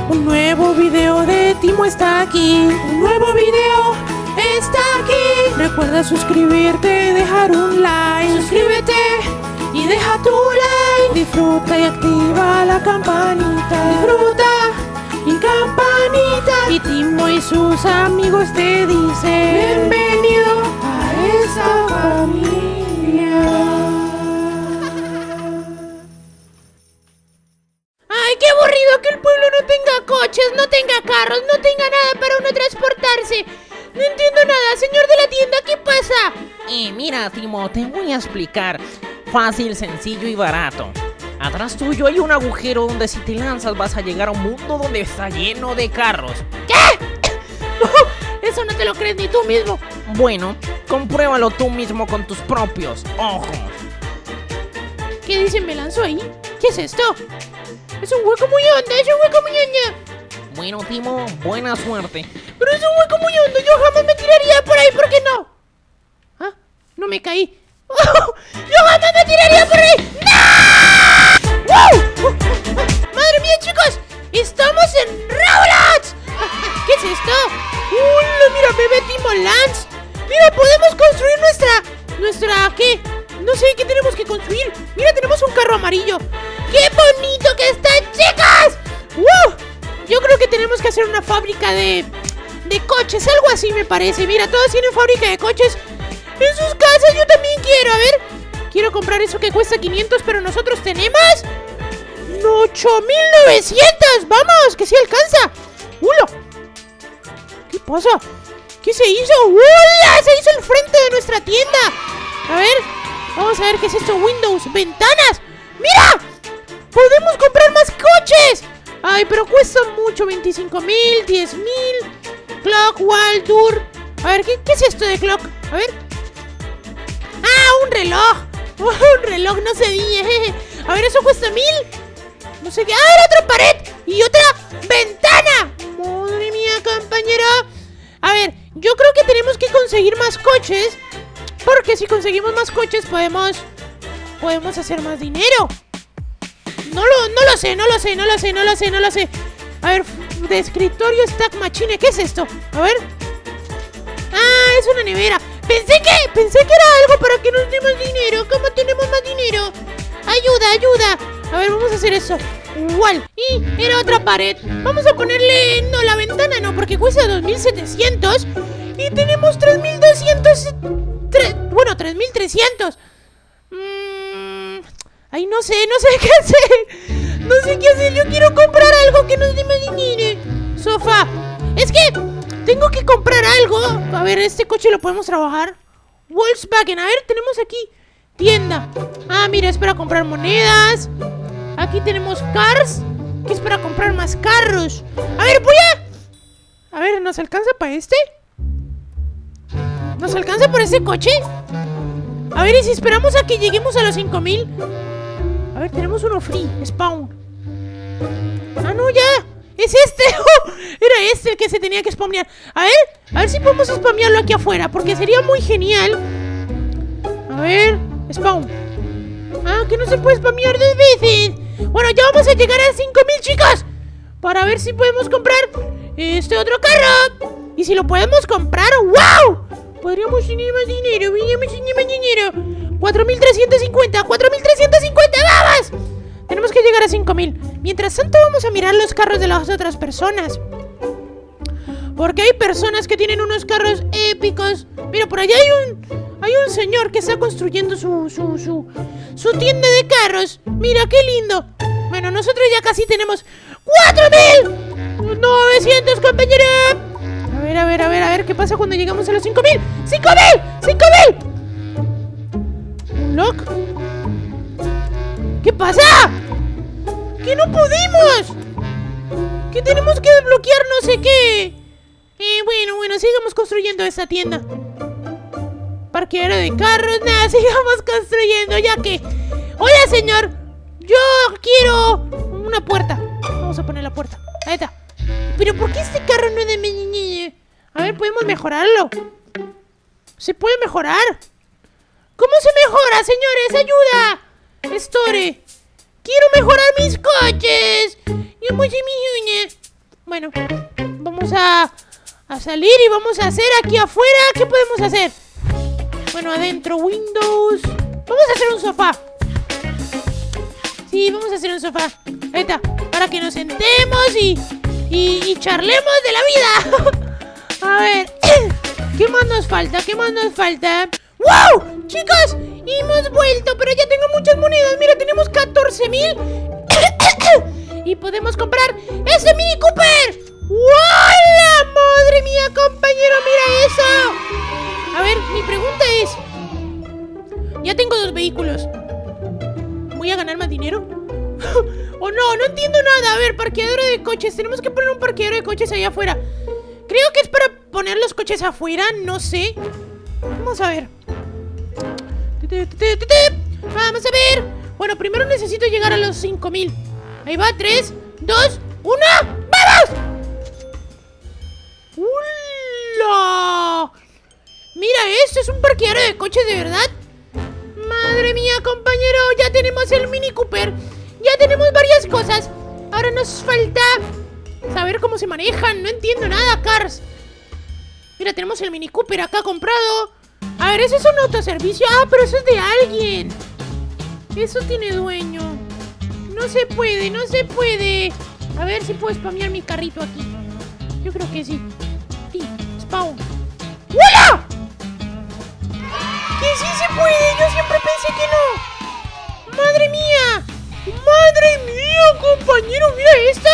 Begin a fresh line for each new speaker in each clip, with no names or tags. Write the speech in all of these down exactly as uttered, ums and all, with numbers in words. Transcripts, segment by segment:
Un nuevo video de Timo está aquí. Un nuevo video está aquí. Recuerda suscribirte, dejar un like. Suscríbete y deja tu like. Disfruta y activa la campanita. Disfruta y campanita. Y Timo y sus amigos te dicen bienvenido a esa familia.
¡Ay, qué aburrido que el pueblo no tenga coches, no tenga carros, no tenga nada para uno transportarse! No entiendo nada, señor de la tienda, ¿qué pasa?
Eh, mira, Timo, te voy a explicar. Fácil, sencillo y barato. Atrás tuyo hay un agujero donde si te lanzas vas a llegar a un mundo donde está lleno de carros.
¿Qué? Eso no te lo crees ni tú mismo.
Bueno, compruébalo tú mismo con tus propios ojos.
¿Qué dice? ¿Me lanzo ahí? ¿Qué es esto? Es un hueco muy hondo, es un hueco muy hondo.
Bueno, Timo, buena suerte.
Pero es un hueco muy hondo, yo jamás me tiraría por ahí, ¿por qué no? Ah, no me caí. ¡Oh! ¡Yo jamás me tiraría por ahí! ¡No! ¡Wow! ¡Madre mía, chicos! ¡Estamos en Roblox! ¿Qué es esto? ¡Hola! Mira, bebé Timo Lance. Mira, podemos construir nuestra... ¿Nuestra qué? No sé qué tenemos que construir. Mira, tenemos un carro amarillo. ¡Qué bonito que está, chicas! ¡Wow! Yo creo que tenemos que hacer una fábrica de... De coches, algo así me parece. Mira, todos tienen fábrica de coches en sus casas, yo también quiero. A ver, quiero comprar eso que cuesta quinientos, pero nosotros tenemos ocho mil novecientos. Vamos, que sí alcanza. ¡Hola! ¿Qué pasa? ¿Qué se hizo? ¡Hola! Se hizo el frente de nuestra tienda. A ver, vamos a ver qué es esto. Windows, ventanas. ¡Mira! ¡Podemos comprar más coches! Ay, pero cuesta mucho. Veinticinco mil, diez mil. Clock, wall, tour. A ver, ¿qué, ¿qué es esto de clock? A ver. ¡Ah, un reloj! Oh, un reloj, no se dice. A ver, ¿eso cuesta mil? No sé qué. ¡Ah, era otra pared! ¡Y otra ventana! ¡Madre mía, compañero! A ver, yo creo que tenemos que conseguir más coches. Porque si conseguimos más coches podemos... Podemos hacer más dinero. No lo, no lo sé, no lo sé, no lo sé, no lo sé, no lo sé. A ver, de escritorio Stack Machine. ¿Qué es esto? A ver. Ah, es una nevera. Pensé que, pensé que era algo para que nos dé más dinero. ¿Cómo tenemos más dinero? Ayuda, ayuda. A ver, vamos a hacer eso. Igual. Y era otra pared. Vamos a ponerle... No, la ventana no, porque cuesta dos mil setecientos. Y tenemos tres mil doscientos... Tre... Bueno, tres mil trescientos. Mmm... Ay, no sé, no sé qué hacer. No sé qué hacer. Yo quiero comprar algo que nos dé más dinero. Sofá. Es que... tengo que comprar algo. A ver, este coche lo podemos trabajar. Volkswagen, a ver, tenemos aquí tienda. Ah, mira, es para comprar monedas. Aquí tenemos cars, que es para comprar más carros. A ver, voy a... A ver, ¿nos alcanza para este? ¿Nos alcanza por ese coche? A ver, ¿y si esperamos a que lleguemos a los cinco mil? A ver, tenemos uno free, spawn. Ah, no, ya. ¡Es este! ¡Oh! Era este el que se tenía que spamear. A ver, a ver si podemos spamearlo aquí afuera, porque sería muy genial. A ver, spawn. Ah, que no se puede spamear dos veces. Bueno, ya vamos a llegar a cinco mil, chicas, para ver si podemos comprar este otro carro. Y si lo podemos comprar, ¡wow! Podríamos tener más dinero, podríamos tener más dinero. cuatro mil trescientos cincuenta, cuatro mil trescientos cincuenta, ¡vamos! Tenemos que llegar a cinco mil. Mientras tanto vamos a mirar los carros de las otras personas, porque hay personas que tienen unos carros épicos. Mira, por allá hay un Hay un señor que está construyendo su, su, su, su tienda de carros. Mira, qué lindo. Bueno, nosotros ya casi tenemos cuatro mil novecientos, compañero. A ver, a ver, a ver, a ver qué pasa cuando llegamos a los cinco mil. ¡cinco mil! ¡cinco mil! ¿Un lock? ¿Qué pasa? ¡Que no pudimos! ¡Que tenemos que desbloquear no sé qué! Eh, bueno, bueno, sigamos construyendo esta tienda. Parqueadero de carros, nada, sigamos construyendo, ya que... Hola, señor. Yo quiero una puerta. Vamos a poner la puerta. Ahí está. Pero ¿por qué este carro no es de mi... A ver, ¿podemos mejorarlo? ¿Se puede mejorar? ¿Cómo se mejora, señores? ¡Ayuda! Store. Quiero mejorar mis coches. Yo muy mi uña. Bueno, vamos a, a salir y vamos a hacer aquí afuera. ¿Qué podemos hacer? Bueno, adentro, Windows. Vamos a hacer un sofá. Sí, vamos a hacer un sofá. Ahí está, para que nos sentemos y, y, y charlemos de la vida. A ver, ¿qué más nos falta? ¿Qué más nos falta? ¡Wow! Chicos, hemos vuelto, pero ya tengo muchas monedas. Mira, tenemos catorce mil. Y podemos comprar ese Mini Cooper. ¡Hola! ¡Madre mía, compañero! ¡Mira eso! A ver, mi pregunta es... Ya tengo dos vehículos. ¿Voy a ganar más dinero? ¿O no? No entiendo nada. A ver, parqueadero de coches. Tenemos que poner un parqueadero de coches allá afuera. Creo que es para poner los coches afuera. No sé. Vamos a ver. Vamos a ver. Bueno, primero necesito llegar a los cinco mil. Ahí va, tres, dos, uno. ¡Vamos! ¡Hola! Mira, esto es un parqueadero de coches de verdad. Madre mía, compañero, ya tenemos el Mini Cooper. Ya tenemos varias cosas. Ahora nos falta saber cómo se manejan. No entiendo nada, Cars. Mira, tenemos el Mini Cooper acá comprado. A ver, ese es un autoservicio. Ah, pero eso es de alguien. Eso tiene dueño. No se puede, no se puede. A ver si puedo spamear mi carrito aquí. Yo creo que sí. Sí, spawn. ¡Hola! Que sí se puede. Yo siempre pensé que no. ¡Madre mía! ¡Madre mía, compañero! ¡Mira esto!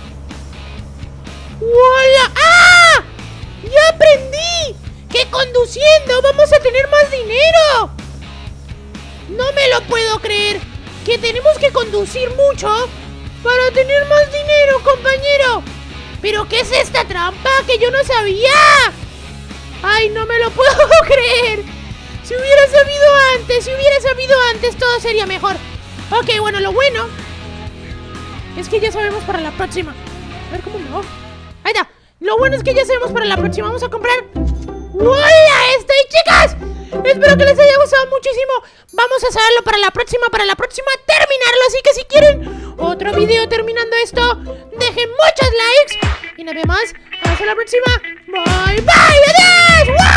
¡Hola! ¡Ah! ¡Ya aprendí! ¡Que conduciendo vamos a tener más dinero! No me lo puedo creer. Que tenemos que conducir mucho para tener más dinero, compañero. ¿Pero qué es esta trampa que yo no sabía? ¡Ay, no me lo puedo creer! Si hubiera sabido antes, si hubiera sabido antes, todo sería mejor. Ok, bueno, lo bueno es que ya sabemos para la próxima. A ver cómo me va. Ahí está. Lo bueno es que ya sabemos para la próxima. Vamos a comprar... ¡Hola! ¡Estoy, chicas! Espero que les haya gustado muchísimo. Vamos a saberlo para la próxima, para la próxima terminarlo. Así que si quieren otro video terminando esto, dejen muchos likes. Y nos vemos hasta la próxima. Bye, bye, adiós. ¡Wow!